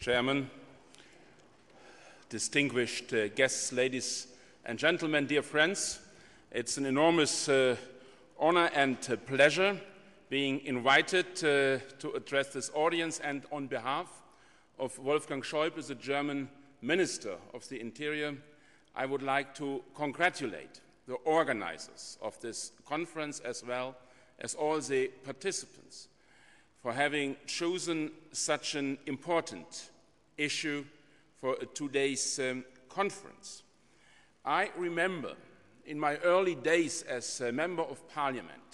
Chairman, distinguished guests, ladies and gentlemen, dear friends, it's an enormous honor and pleasure being invited to address this audience, and on behalf of Wolfgang Schäuble, the German Minister of the Interior, I would like to congratulate the organizers of this conference as well as all the participants for having chosen such an important issue for today's conference. I remember in my early days as a member of parliament,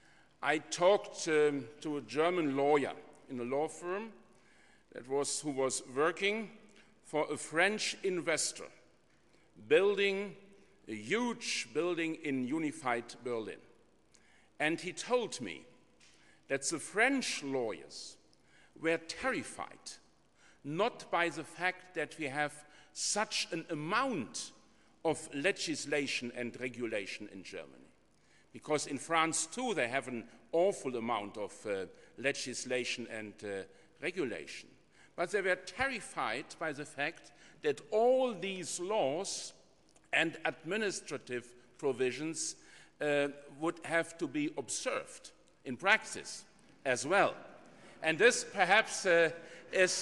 I talked to a German lawyer in a law firm who was working for a French investor building a huge building in unified Berlin. And he told me that the French lawyers were terrified not by the fact that we have such an amount of legislation and regulation in Germany, because in France too they have an awful amount of legislation and regulation. But they were terrified by the fact that all these laws and administrative provisions would have to be observed in practice as well. And this perhaps is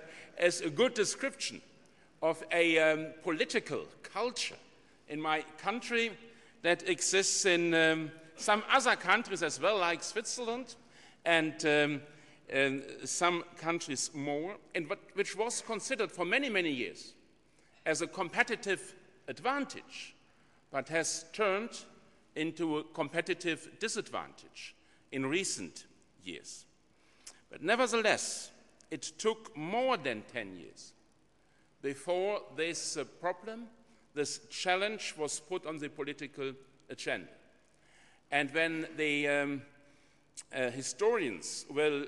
a good description of a political culture in my country that exists in some other countries as well, like Switzerland and some countries more, and which was considered for many, many years as a competitive advantage, but has turned into a competitive disadvantage in recent years. But nevertheless, it took more than 10 years before this problem, this challenge was put on the political agenda. And when the historians will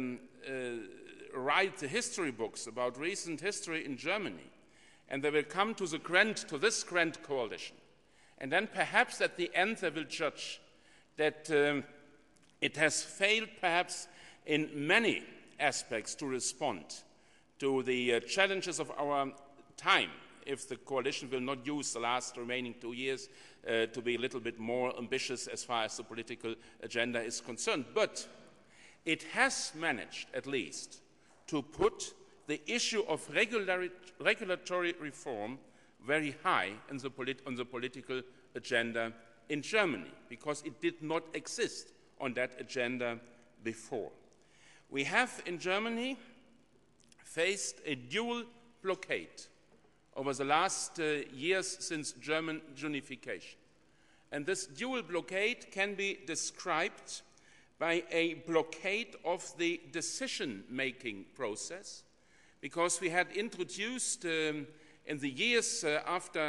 write the history books about recent history in Germany, and they will come to this grand coalition, and then perhaps at the end they will judge that it has failed perhaps in many aspects to respond to the challenges of our time, if the coalition will not use the last remaining 2 years to be a little bit more ambitious as far as the political agenda is concerned. But it has managed at least to put the issue of regulatory reform very high on the political agenda in Germany, because it did not exist on that agenda before. We have in Germany faced a dual blockade over the last years since German unification. And this dual blockade can be described by a blockade of the decision-making process, because we had introduced in the years after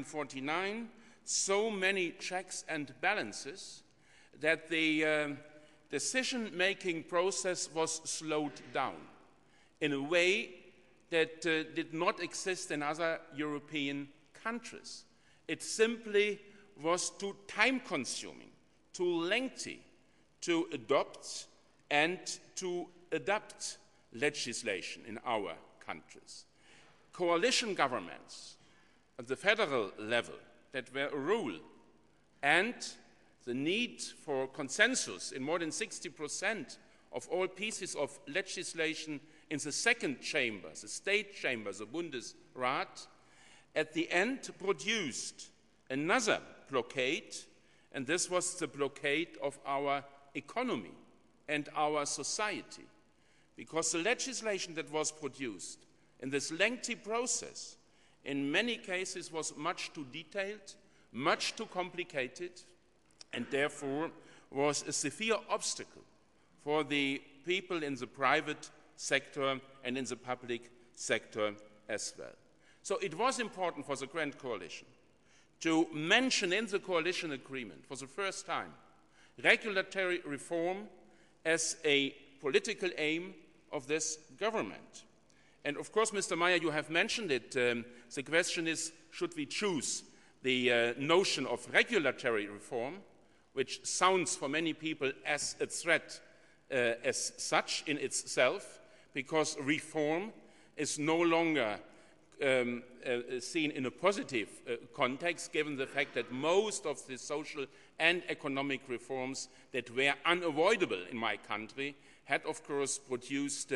1949 so many checks and balances that the decision-making process was slowed down in a way that did not exist in other European countries. It simply was too time-consuming, too lengthy to adopt and to adapt legislation in our countries. Coalition governments at the federal level that were a rule, and the need for consensus in more than 60% of all pieces of legislation in the second chamber, the state chamber, the Bundesrat, at the end produced another blockade, and this was the blockade of our economy and our society, because the legislation that was produced in this lengthy process in many cases was much too detailed, much too complicated, and therefore was a severe obstacle for the people in the private sector and in the public sector as well. So it was important for the Grand Coalition to mention in the coalition agreement for the first time regulatory reform as a political aim of this government. And of course, Mr. Altmaier, you have mentioned it. The question is, should we choose the notion of regulatory reform, which sounds for many people as a threat as such in itself, because reform is no longer seen in a positive context, given the fact that most of the social and economic reforms that were unavoidable in my country had, of course, produced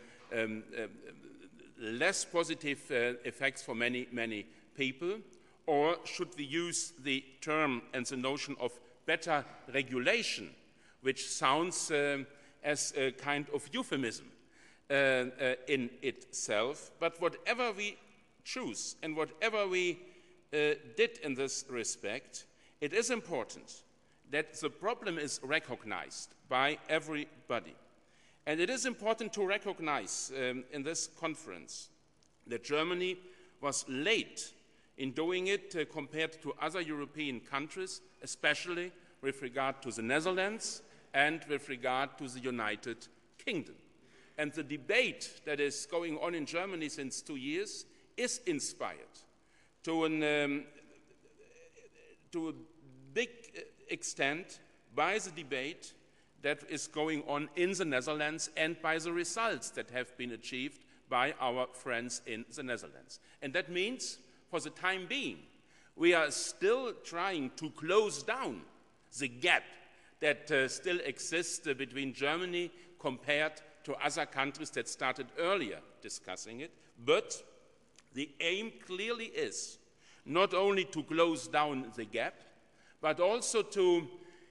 less positive effects for many, many people? Or should we use the term and the notion of better regulation, which sounds as a kind of euphemism in itself? But whatever we choose and whatever we did in this respect, it is important that the problem is recognized by everybody. And it is important to recognize in this conference that Germany was late in doing it compared to other European countries, especially with regard to the Netherlands and with regard to the United Kingdom. And the debate that is going on in Germany since 2 years is inspired to a big extent by the debate that is going on in the Netherlands and by the results that have been achieved by our friends in the Netherlands. And that means, for the time being, we are still trying to close down the gap that still exists between Germany compared to other countries that started earlier discussing it. But the aim clearly is not only to close down the gap, but also to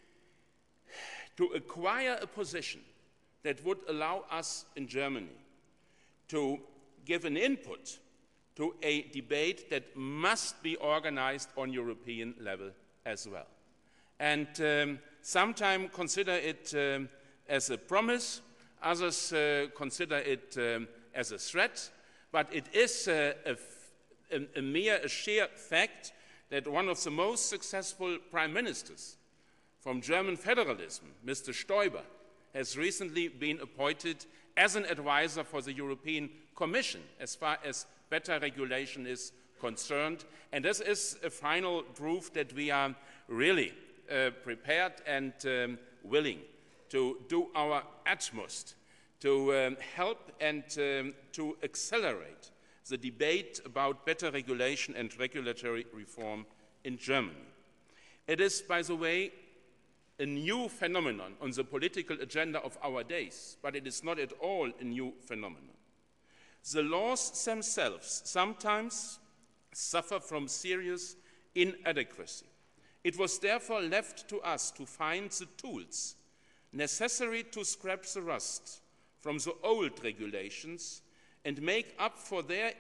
acquire a position that would allow us in Germany to give an input to a debate that must be organized on European level as well. And sometimes consider it as a promise, others consider it as a threat, but it is a sheer fact that one of the most successful prime ministers from German federalism, Mr. Stoiber, has recently been appointed as an advisor for the European Commission as far as better regulation is concerned. And this is a final proof that we are really prepared and willing to do our utmost to help and to accelerate the debate about better regulation and regulatory reform in Germany. It is, by the way, a new phenomenon on the political agenda of our days, but it is not at all a new phenomenon. The laws themselves sometimes suffer from serious inadequacy. It was therefore left to us to find the tools necessary to scrap the rust from the old regulations and make up for their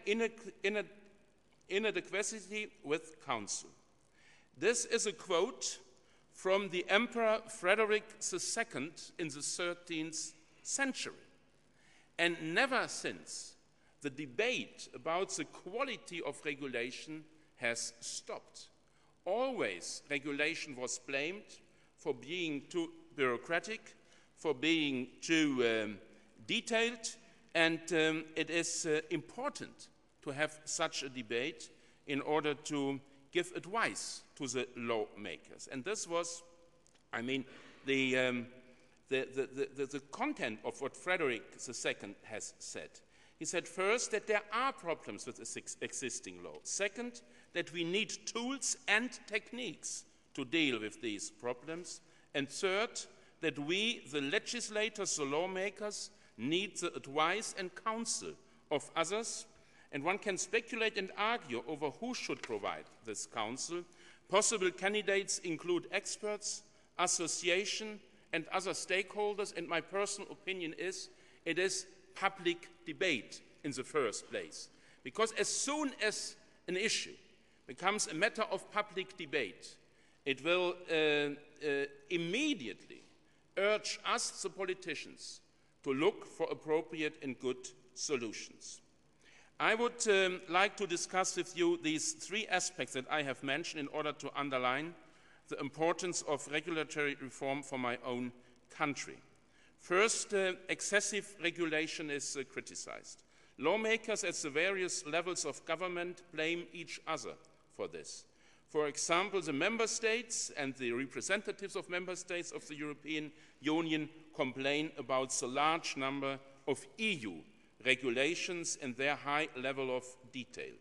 inadequacy with Council. This is a quote from the Emperor Frederick II in the 13th century. And never since the debate about the quality of regulation has stopped. Always regulation was blamed for being too bureaucratic, for being too detailed, and it is important to have such a debate in order to give advice to the lawmakers. And this was, the content of what Frederick II has said. He said first that there are problems with the existing law. Second, that we need tools and techniques to deal with these problems. And third, that we, the legislators, the lawmakers, need the advice and counsel of others. And one can speculate and argue over who should provide this counsel. Possible candidates include experts, association, and other stakeholders. And my personal opinion is it is public debate in the first place. Because as soon as an issue becomes a matter of public debate, it will immediately urge us, the politicians, to look for appropriate and good solutions. I would like to discuss with you these three aspects that I have mentioned in order to underline the importance of regulatory reform for my own country. First, excessive regulation is criticized. Lawmakers at the various levels of government blame each other for this. For example, the member states and the representatives of member states of the European Union complain about the large number of EU regulations and their high level of detail.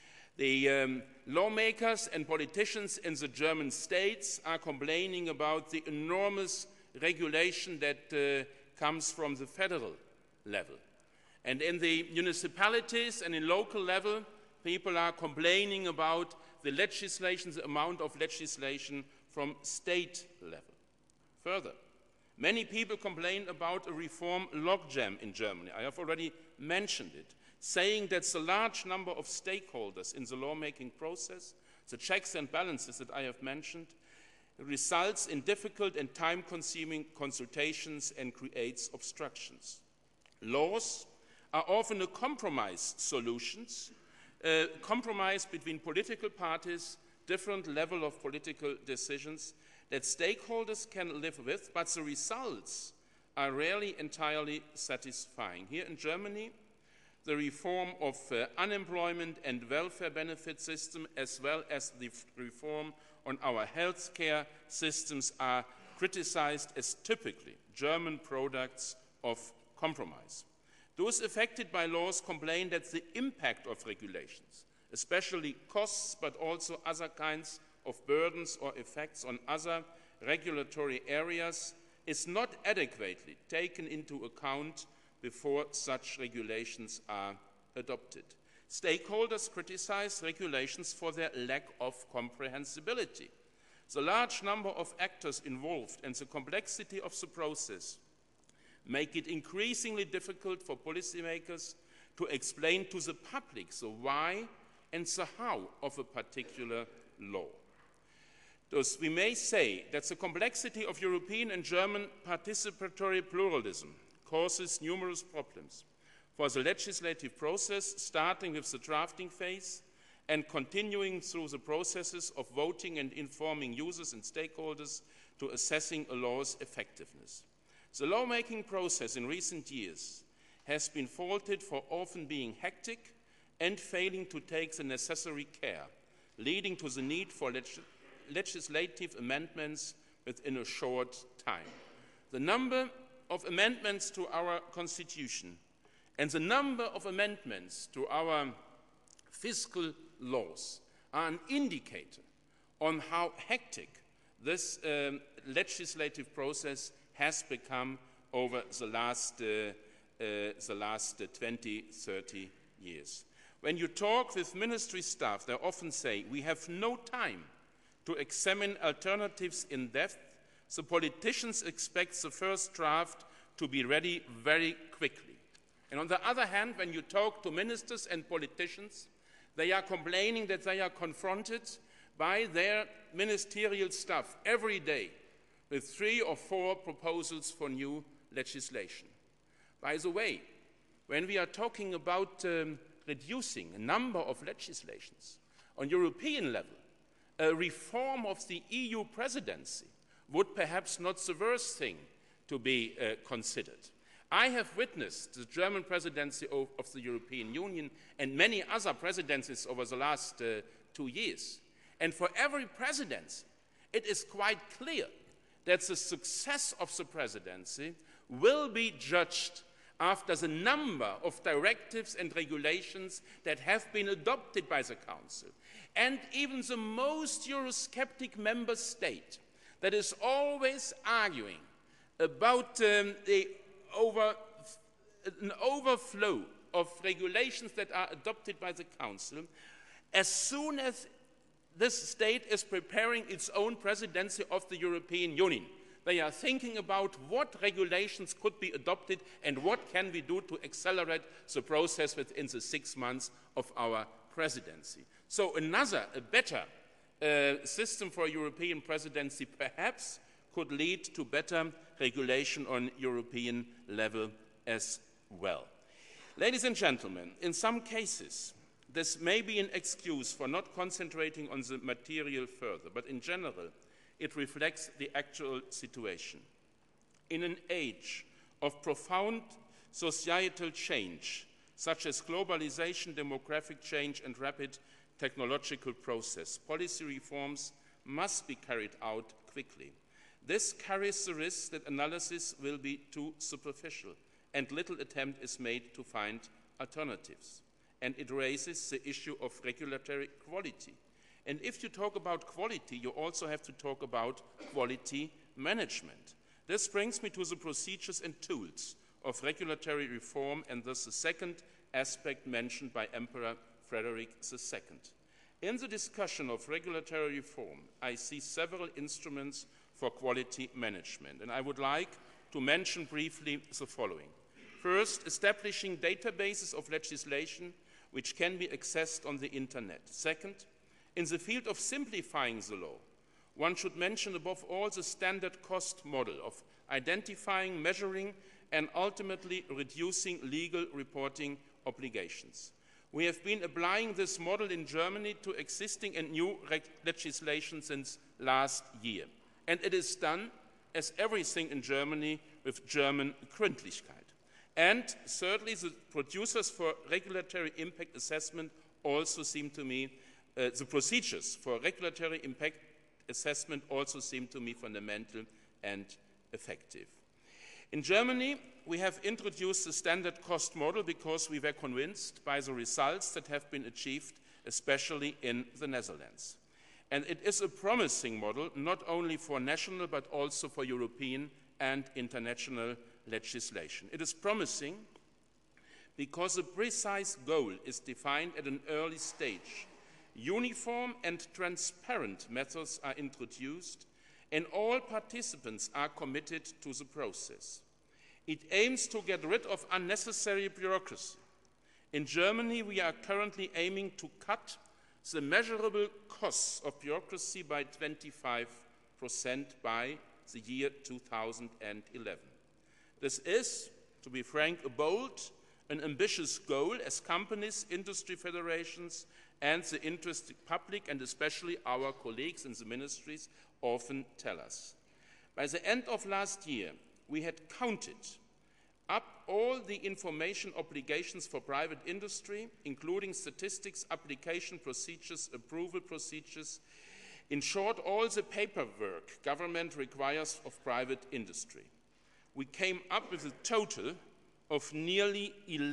The lawmakers and politicians in the German states are complaining about the enormous regulation that comes from the federal level. And in the municipalities and in local level, people are complaining about the legislation, the amount of legislation from state level. Further, many people complain about a reform logjam in Germany. I have already mentioned it, saying that the large number of stakeholders in the lawmaking process, the checks and balances that I have mentioned, results in difficult and time-consuming consultations and creates obstructions. Laws are often a compromise solutions, compromise between political parties, different level of political decisions that stakeholders can live with, but the results are rarely entirely satisfying. Here in Germany, the reform of unemployment and welfare benefit system, as well as the reform on our healthcare systems, are criticized as typically German products of compromise. Those affected by laws complain that the impact of regulations, especially costs, but also other kinds of burdens or effects on other regulatory areas, is not adequately taken into account before such regulations are adopted. Stakeholders criticize regulations for their lack of comprehensibility. The large number of actors involved and the complexity of the process make it increasingly difficult for policymakers to explain to the public the why and the how of a particular law. Thus, we may say that the complexity of European and German participatory pluralism causes numerous problems for the legislative process, starting with the drafting phase and continuing through the processes of voting and informing users and stakeholders to assessing a law's effectiveness. The lawmaking process in recent years has been faulted for often being hectic and failing to take the necessary care, leading to the need for legislative amendments within a short time. The number of amendments to our Constitution and the number of amendments to our fiscal laws are an indicator on how hectic this legislative process has become over the last 20, 30 years. When you talk with ministry staff, they often say, we have no time to examine alternatives in depth. The politicians expect the first draft to be ready very quickly. And on the other hand, when you talk to ministers and politicians, they are complaining that they are confronted by their ministerial staff every day with 3 or 4 proposals for new legislation. By the way, when we are talking about reducing a number of legislations on European level, a reform of the EU presidency would perhaps not the worst thing to be considered. I have witnessed the German presidency of the European Union and many other presidencies over the last 2 years. And for every presidency, it is quite clear that the success of the presidency will be judged after the number of directives and regulations that have been adopted by the Council. And even the most Eurosceptic member state that is always arguing about an overflow of regulations that are adopted by the Council, as soon as this state is preparing its own presidency of the European Union, they are thinking about what regulations could be adopted and what can we do to accelerate the process within the 6 months of our presidency. So a better system for a European presidency perhaps could lead to better regulation on European level as well. Ladies and gentlemen, in some cases, this may be an excuse for not concentrating on the material further, but in general, it reflects the actual situation. In an age of profound societal change, such as globalization, demographic change, and rapid technological process, policy reforms must be carried out quickly. This carries the risk that analysis will be too superficial and little attempt is made to find alternatives. And it raises the issue of regulatory quality. And if you talk about quality, you also have to talk about quality management. This brings me to the procedures and tools of regulatory reform, and thus the second aspect mentioned by Emperor Frederick II. In the discussion of regulatory reform, I see several instruments for quality management, and I would like to mention briefly the following. First, establishing databases of legislation which can be accessed on the internet. Second, in the field of simplifying the law, one should mention above all the standard cost model of identifying, measuring, and ultimately reducing legal reporting obligations. We have been applying this model in Germany to existing and new legislation since last year. And it is done, as everything in Germany, with German Gründlichkeit. And thirdly, the producers for regulatory impact assessment also seem to me, the procedures for regulatory impact assessment also seem to me fundamental and effective. In Germany, we have introduced the standard cost model because we were convinced by the results that have been achieved, especially in the Netherlands. And it is a promising model, not only for national but also for European and international legislation. It is promising because a precise goal is defined at an early stage. Uniform and transparent methods are introduced, and all participants are committed to the process. It aims to get rid of unnecessary bureaucracy. In Germany, we are currently aiming to cut the measurable costs of bureaucracy by 25% by the year 2011. This is, to be frank, a bold and ambitious goal, as companies, industry federations, and the interested public, and especially our colleagues in the ministries, often tell us. By the end of last year, we had counted up all the information obligations for private industry, including statistics, application procedures, approval procedures, in short, all the paperwork government requires of private industry. We came up with a total of nearly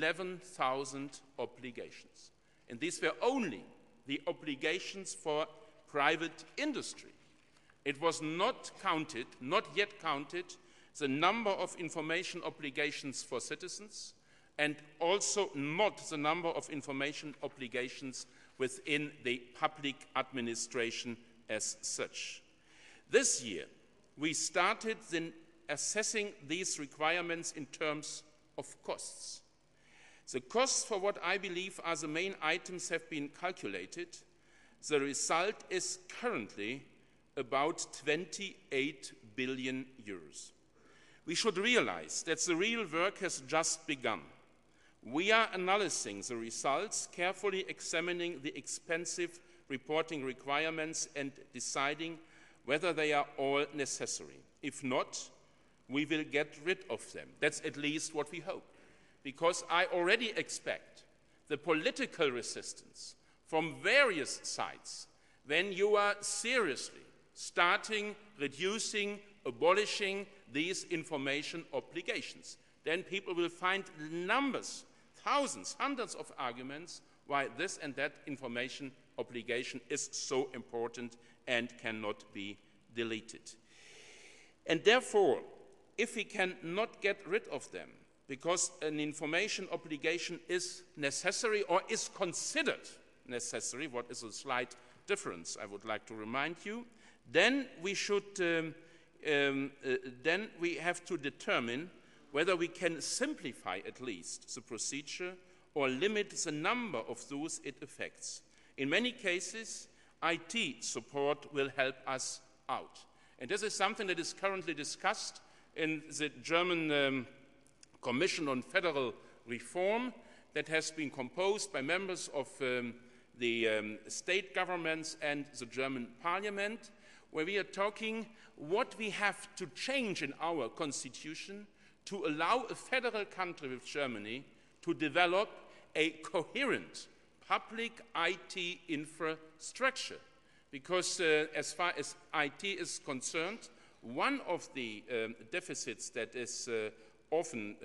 11,000 obligations. And these were only the obligations for private industry. It was not yet counted, the number of information obligations for citizens, and also not the number of information obligations within the public administration as such. This year, we started assessing these requirements in terms of costs. The costs for what I believe are the main items have been calculated. The result is currently about 28 billion euros. We should realize that the real work has just begun. We are analyzing the results, carefully examining the expensive reporting requirements and deciding whether they are all necessary. If not, we will get rid of them. That's at least what we hope. Because I already expect the political resistance from various sides when you are seriously starting, reducing, abolishing these information obligations. Then people will find numbers, thousands, hundreds of arguments why this and that information obligation is so important and cannot be deleted. And therefore, if we cannot get rid of them, because an information obligation is necessary or is considered necessary, what is a slight difference, I would like to remind you, then we have to determine whether we can simplify at least the procedure or limit the number of those it affects. In many cases, IT support will help us out. And this is something that is currently discussed in the German Commission on Federal Reform that has been composed by members of the state governments and the German Parliament, where we are talking what we have to change in our constitution to allow a federal country with Germany to develop a coherent public IT infrastructure. Because as far as IT is concerned, one of the deficits that is often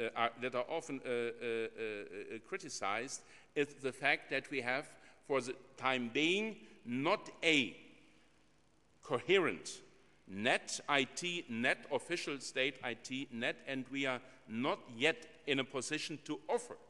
criticized is the fact that we have, for the time being, not a coherent net IT, net official state IT net, and we are not yet in a position to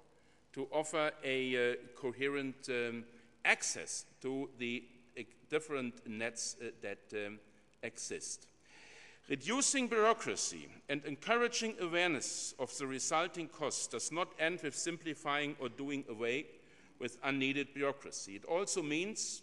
offer a coherent access to the different nets that exist. Reducing bureaucracy and encouraging awareness of the resulting costs does not end with simplifying or doing away with unneeded bureaucracy. It also means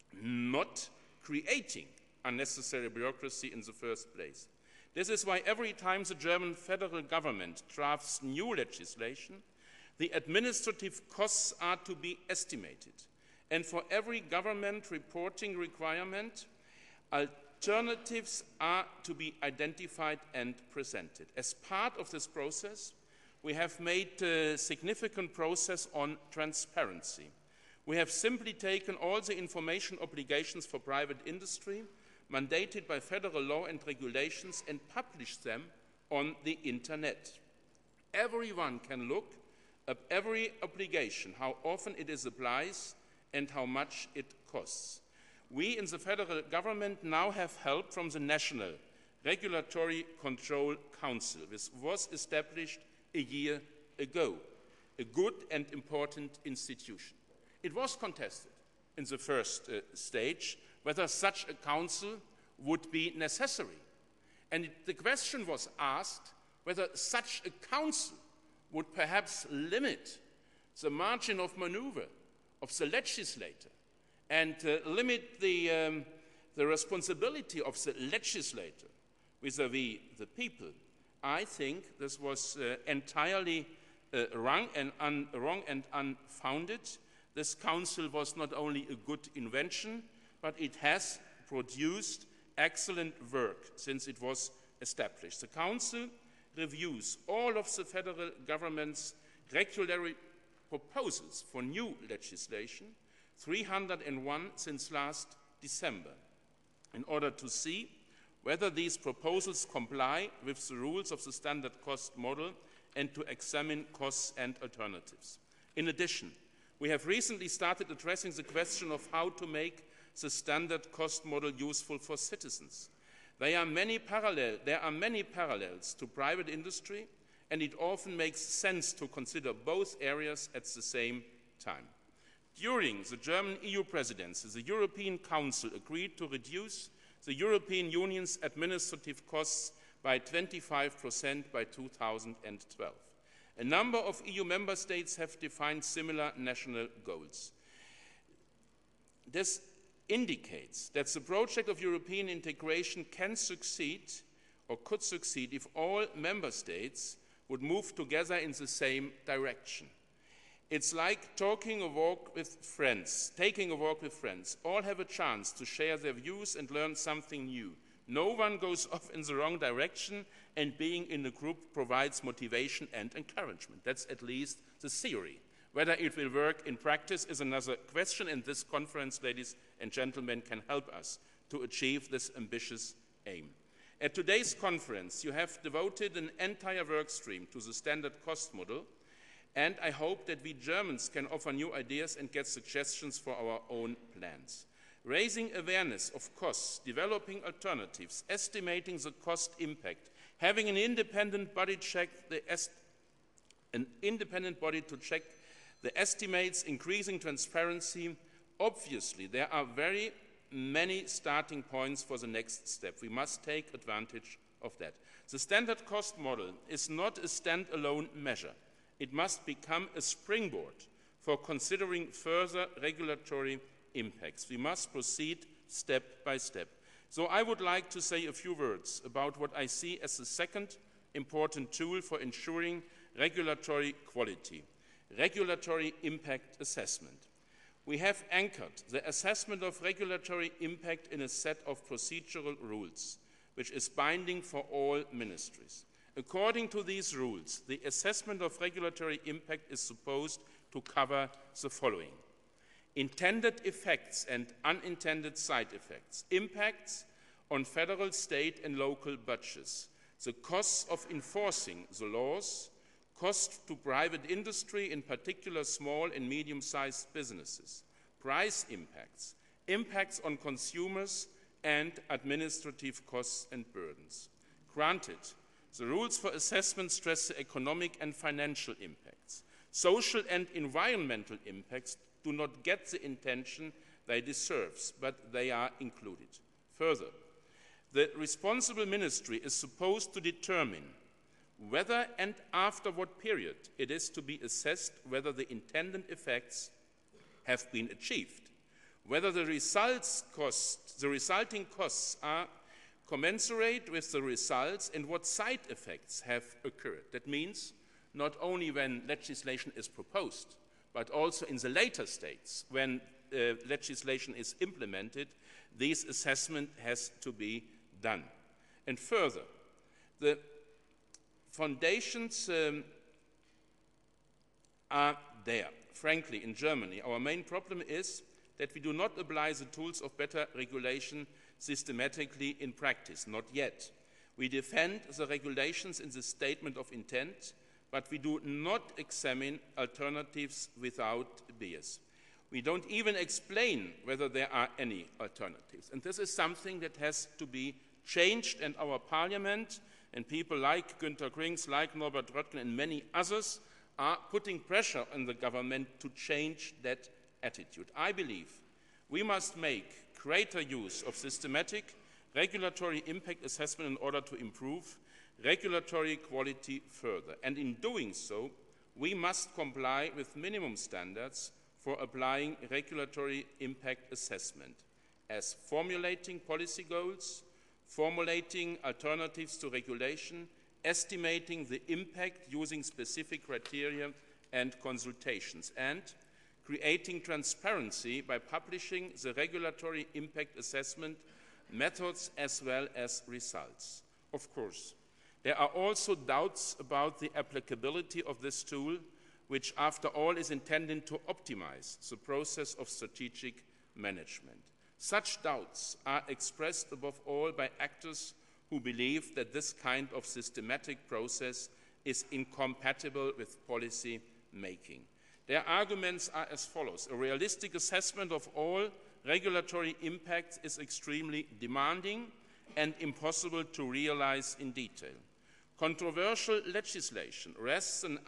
not creating unnecessary bureaucracy in the first place. This is why every time the German federal government drafts new legislation, the administrative costs are to be estimated. And for every government reporting requirement, alternatives are to be identified and presented. As part of this process, we have made a significant progress on transparency. We have simply taken all the information obligations for private industry mandated by federal law and regulations and published them on the internet. Everyone can look at every obligation, how often it is applied and how much it costs. We in the federal government now have help from the National Regulatory Control Council, which was established a year ago, a good and important institution. It was contested in the first stage whether such a council would be necessary. And the question was asked whether such a council would perhaps limit the margin of maneuver of the legislator and limit the responsibility of the legislator vis-à-vis the people. I think this was entirely wrong and unfounded. This council was not only a good invention, but it has produced excellent work since it was established. The council reviews all of the federal government's regulatory proposals for new legislation, 301 since last December, in order to see whether these proposals comply with the rules of the standard cost model and to examine costs and alternatives. In addition, we have recently started addressing the question of how to make the standard cost model useful for citizens. There are many parallels to private industry, and it often makes sense to consider both areas at the same time. During the German EU presidency, the European Council agreed to reduce the European Union's administrative costs by 25% by 2012. A number of EU member states have defined similar national goals. This indicates that the project of European integration can succeed or could succeed if all member states would move together in the same direction. It's like taking a walk with friends. All have a chance to share their views and learn something new. No one goes off in the wrong direction, and being in a group provides motivation and encouragement. That's at least the theory. Whether it will work in practice is another question, and this conference, ladies and gentlemen, can help us to achieve this ambitious aim. At today's conference, you have devoted an entire work stream to the standard cost model, and I hope that we Germans can offer new ideas and get suggestions for our own plans. Raising awareness of costs, developing alternatives, estimating the cost impact, having an independent body to check the estimates, increasing transparency. Obviously, there are very many starting points for the next step. We must take advantage of that. The standard cost model is not a standalone measure. It must become a springboard for considering further regulatory impacts. We must proceed step by step. So I would like to say a few words about what I see as the second important tool for ensuring regulatory quality: regulatory impact assessment. We have anchored the assessment of regulatory impact in a set of procedural rules, which is binding for all ministries. According to these rules, the assessment of regulatory impact is supposed to cover the following: intended effects and unintended side effects, impacts on federal, state, and local budgets, the costs of enforcing the laws, cost to private industry, in particular small and medium-sized businesses, price impacts, impacts on consumers, and administrative costs and burdens. Granted, the rules for assessment stress the economic and financial impacts. Social and environmental impacts do not get the attention they deserve, but they are included. Further, the responsible ministry is supposed to determine whether and after what period it is to be assessed whether the intended effects have been achieved, whether the resulting costs are commensurate with the results, and what side effects have occurred. That means not only when legislation is proposed, but also in the later states when legislation is implemented, this assessment has to be done. And further, the foundations are there. Frankly, in Germany, our main problem is that we do not apply the tools of better regulation systematically in practice, not yet. We defend the regulations in the statement of intent, but we do not examine alternatives without bias. We don't even explain whether there are any alternatives. And this is something that has to be changed, and our parliament and people like Günter Grings, like Norbert Röttgen and many others are putting pressure on the government to change that attitude. I believe we must make greater use of systematic regulatory impact assessment in order to improve regulatory quality further. And in doing so, we must comply with minimum standards for applying regulatory impact assessment, as formulating policy goals, formulating alternatives to regulation, estimating the impact using specific criteria and consultations, and creating transparency by publishing the regulatory impact assessment methods as well as results. Of course, there are also doubts about the applicability of this tool, which after all is intended to optimize the process of strategic management. Such doubts are expressed above all by actors who believe that this kind of systematic process is incompatible with policy making. Their arguments are as follows. A realistic assessment of all regulatory impacts is extremely demanding and impossible to realize in detail. Controversial legislation rests on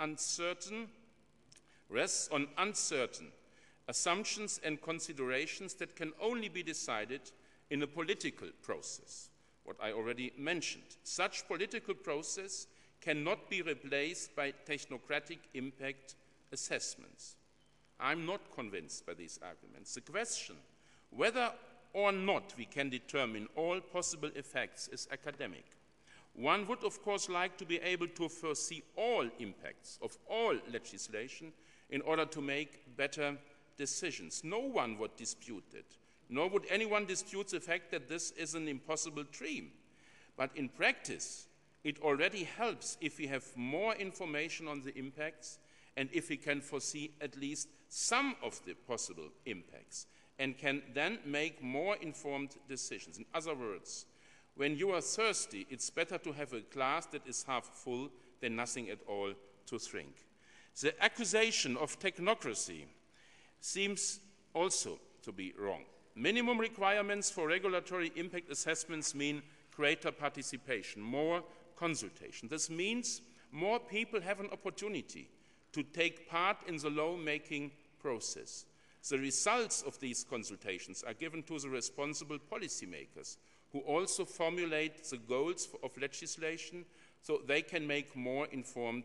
uncertain assumptions and considerations that can only be decided in a political process, what I already mentioned. Such political process cannot be replaced by technocratic impact assessments. I'm not convinced by these arguments. The question whether or not we can determine all possible effects is academic. One would, of course, like to be able to foresee all impacts of all legislation in order to make better decisions. No one would dispute it, nor would anyone dispute the fact that this is an impossible dream. But in practice, it already helps if we have more information on the impacts and if we can foresee at least some of the possible impacts and can then make more informed decisions. In other words, when you are thirsty, it's better to have a glass that is half full than nothing at all to drink. The accusation of technocracy seems also to be wrong. Minimum requirements for regulatory impact assessments mean greater participation, more consultation. This means more people have an opportunity to take part in the law-making process. The results of these consultations are given to the responsible policymakers, who also formulate the goals of legislation so they can make more informed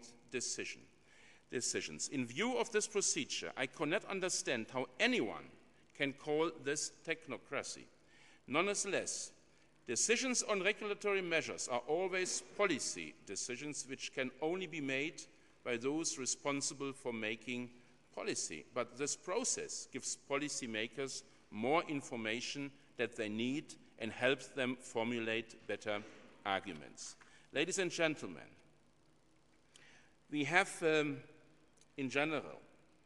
decisions. In view of this procedure, I cannot understand how anyone can call this technocracy. Nonetheless, decisions on regulatory measures are always policy decisions which can only be made by those responsible for making policy. But this process gives policymakers more information that they need and helps them formulate better arguments. Ladies and gentlemen, we have, in general,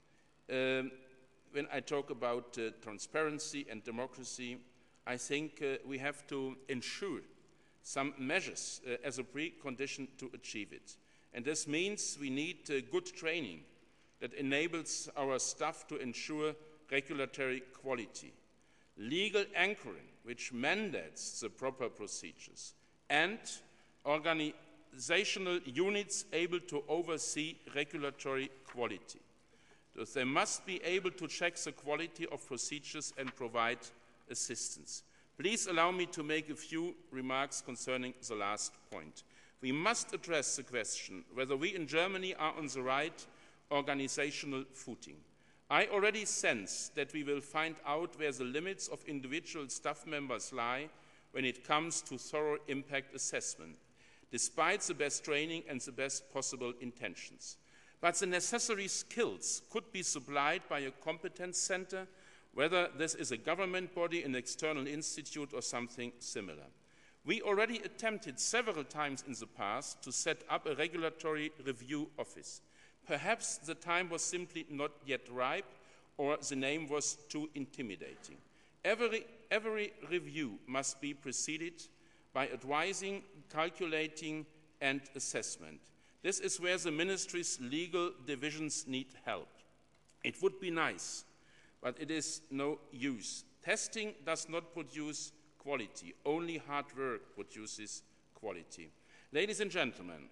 when I talk about transparency and democracy, I think we have to ensure some measures as a precondition to achieve it. And this means we need good training that enables our staff to ensure regulatory quality, legal anchoring, which mandates the proper procedures, and organizational units able to oversee regulatory quality. Thus, they must be able to check the quality of procedures and provide assistance. Please allow me to make a few remarks concerning the last point. We must address the question whether we in Germany are on the right organizational footing. I already sense that we will find out where the limits of individual staff members lie when it comes to thorough impact assessment, despite the best training and the best possible intentions. But the necessary skills could be supplied by a competence center, whether this is a government body, an external institute, or something similar. We already attempted several times in the past to set up a regulatory review office. Perhaps the time was simply not yet ripe, or the name was too intimidating. Every review must be preceded by advising, calculating, and assessment. This is where the ministry's legal divisions need help. It would be nice, but it is no use. Testing does not produce quality. Only hard work produces quality. Ladies and gentlemen,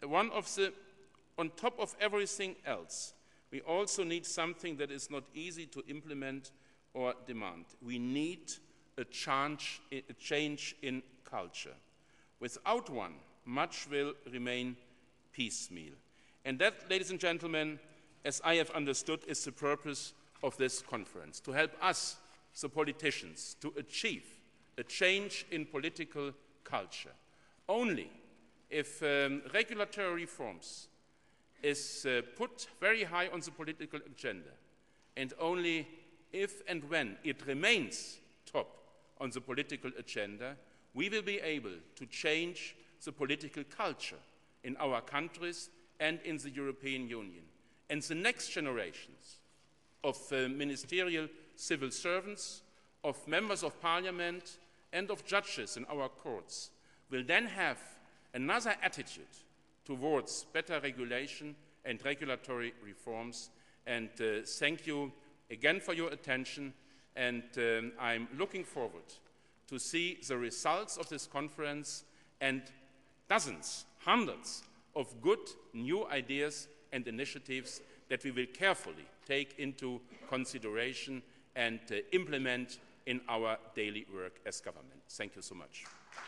on top of everything else, we also need something that is not easy to implement or demand. We need a change in culture. Without one, much will remain piecemeal. And that, ladies and gentlemen, as I have understood, is the purpose of this conference, to help us, the politicians, to achieve a change in political culture. Only if regulatory reforms is put very high on the political agenda, and only if and when it remains top on the political agenda, we will be able to change the political culture in our countries and in the European Union. And the next generations of ministerial civil servants, of members of parliament, and of judges in our courts will then have another attitude towards better regulation and regulatory reforms. And thank you again for your attention, and I'm looking forward to see the results of this conference and dozens, hundreds of good new ideas and initiatives that we will carefully take into consideration and implement in our daily work as government. Thank you so much.